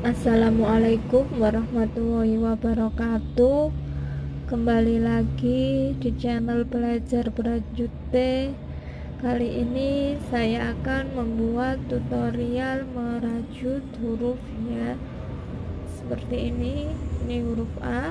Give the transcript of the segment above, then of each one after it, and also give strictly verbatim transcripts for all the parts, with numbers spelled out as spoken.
Assalamualaikum warahmatullahi wabarakatuh. Kembali lagi di channel Belajar Berajut T. Kali ini saya akan membuat tutorial merajut huruf ya. Seperti ini, ini huruf A.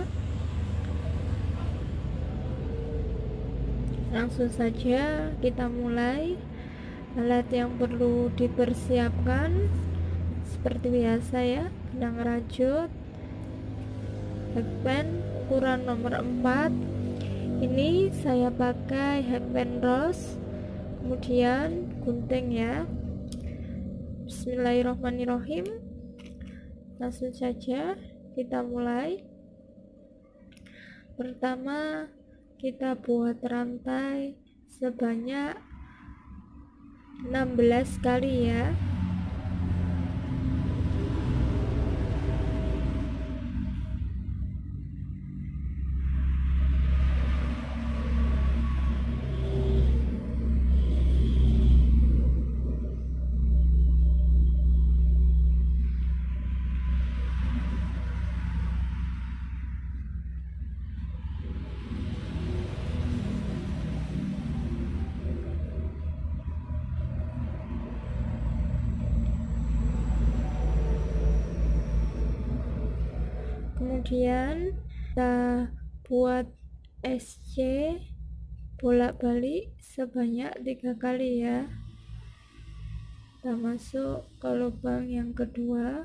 Langsung saja kita mulai. Alat yang perlu dipersiapkan seperti biasa ya, benang rajut, hakpen ukuran nomor empat. Ini saya pakai hakpen rose, kemudian gunting ya. Bismillahirrahmanirrahim. Langsung saja kita mulai. Pertama kita buat rantai sebanyak enam belas kali ya. Kemudian kita buat S C bolak-balik sebanyak tiga kali ya. Kita masuk ke lubang yang kedua.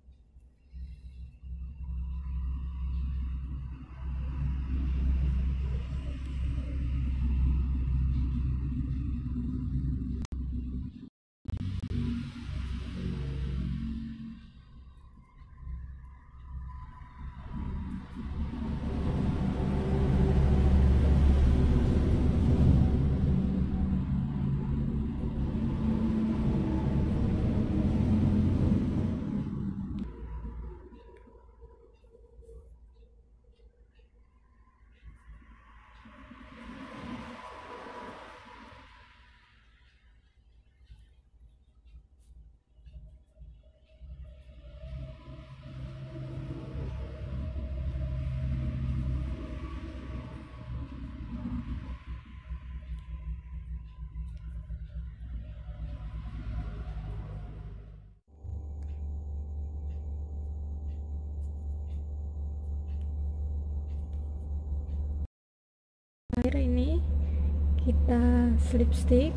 Akhir ini kita slip stick.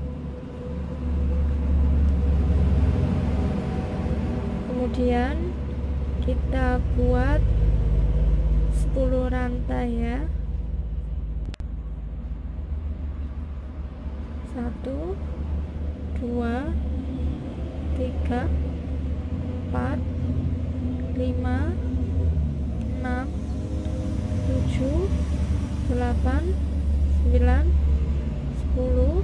Kemudian kita buat sepuluh rantai ya. Satu, dua, tiga, empat, lima, enam, tujuh, delapan, sembilan, sepuluh.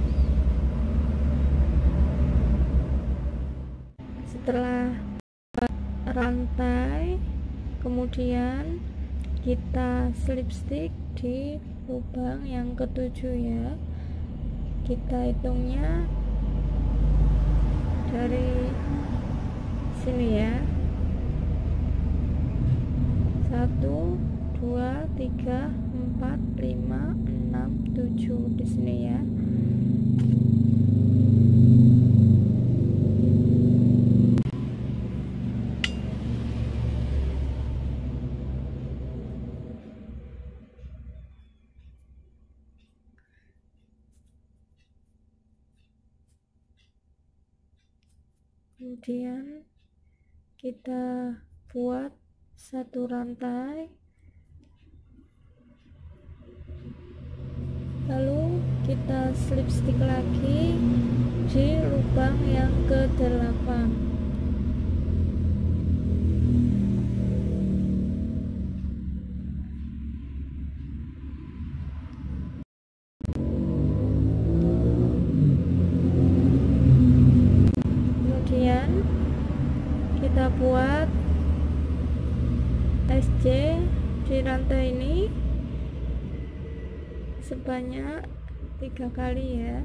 Setelah rantai, kemudian kita slip stick di lubang yang ketujuh ya. Kita hitungnya dari sini ya. Satu, dua, tiga, empat, lima, enam, tujuh di sini ya. Kemudian kita buat satu rantai, lalu kita slip stick lagi di lubang yang ke delapan. Kemudian kita buat S C di rantai ini sebanyak tiga kali ya.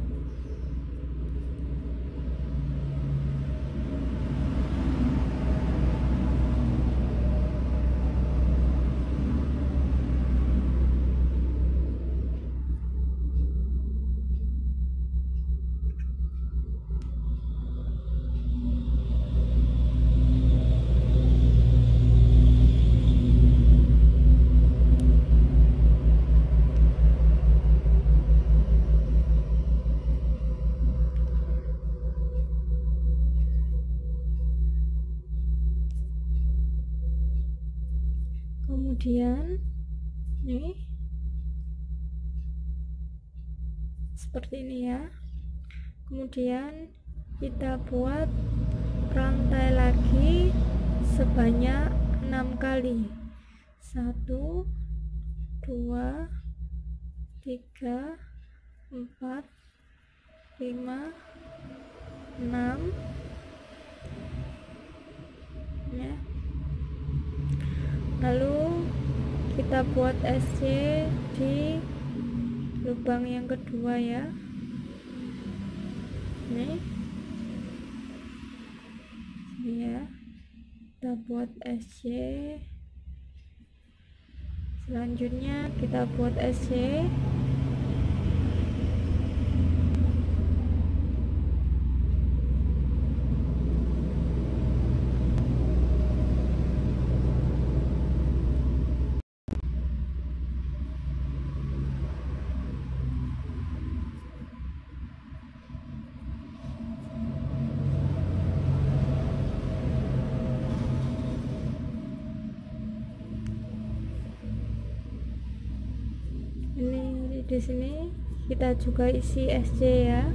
kemudian nih seperti ini ya. Kemudian kita buat rantai lagi sebanyak enam kali. Satu, dua, tiga, empat, lima, enam ya. Lalu kita buat S C di lubang yang kedua ya. Nih ini ya, kita buat S C. Selanjutnya kita buat S C. Ini di sini kita juga isi S C ya.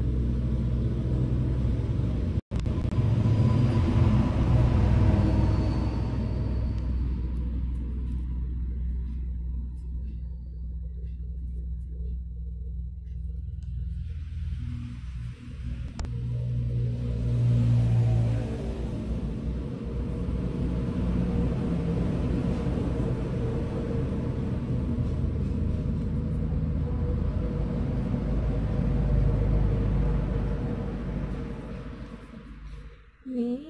Ini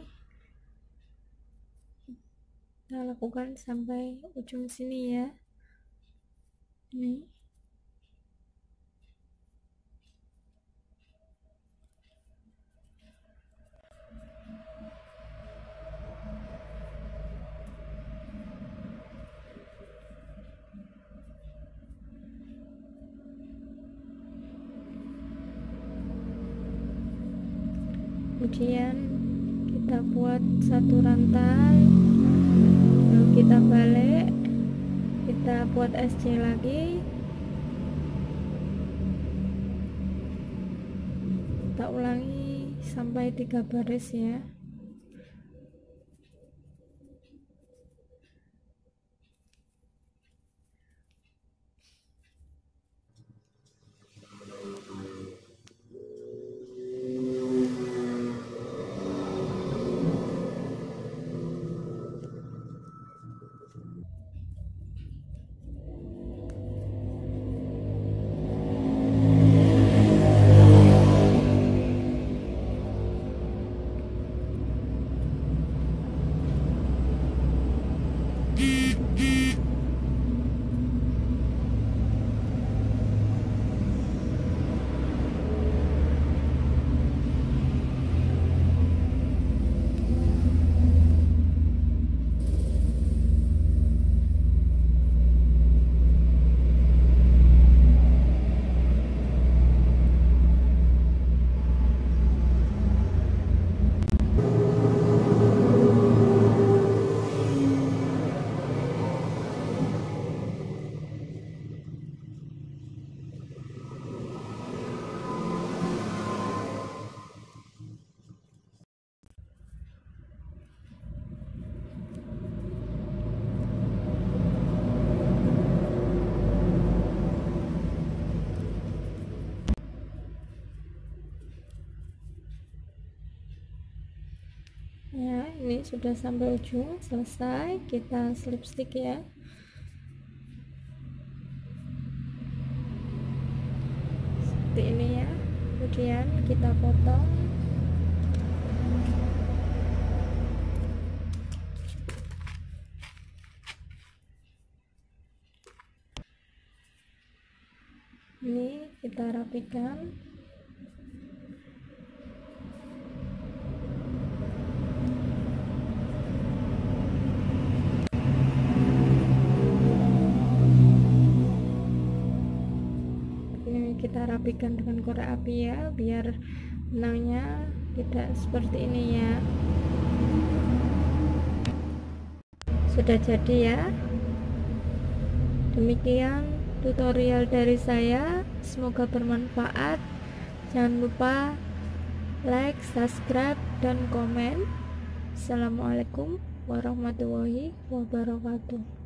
kita lakukan sampai ujung sini ya. Ini kemudian kita buat satu rantai, lalu kita balik, kita buat S C lagi, kita ulangi sampai tiga baris ya. Ya, ini sudah sampai ujung, selesai. Kita slip stick ya. Seperti ini ya. Kemudian kita potong. Ini kita rapikan. Kita rapikan dengan korek api ya, biar benangnya tidak seperti ini ya. Sudah jadi ya. Demikian tutorial dari saya, semoga bermanfaat. Jangan lupa like, subscribe, dan komen. Assalamualaikum warahmatullahi wabarakatuh.